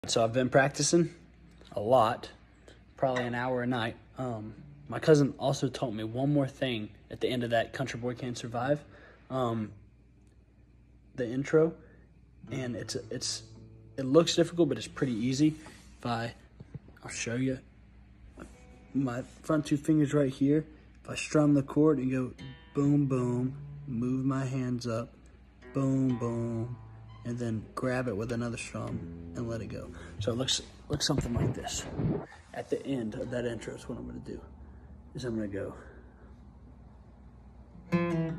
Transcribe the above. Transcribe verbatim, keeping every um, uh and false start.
So I've been practicing a lot, probably an hour a night. Um, my cousin also taught me one more thing at the end of that Country Boy Can't Survive, um, the intro, and it's it's it looks difficult, but it's pretty easy. If I, I'll show you. My front two fingers right here. If I strum the chord and go boom boom, move my hands up, boom boom, and then grab it with another strum and let it go. So it looks looks something like this. At the end of that intro is what I'm gonna do. Is I'm gonna go.